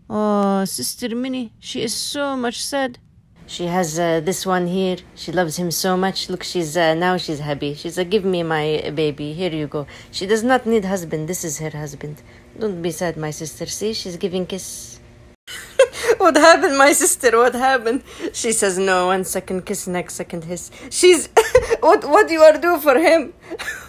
Oh, Sister Minnie, she is so much sad. She has this one here. She loves him so much. Look, now she's happy. She's give me my baby. Here you go. She does not need husband. This is her husband. Don't be sad, my sister. See, she's giving kiss. What happened, my sister? What happened? She says no. 1 second kiss, next second hiss. She's what you are doing for him?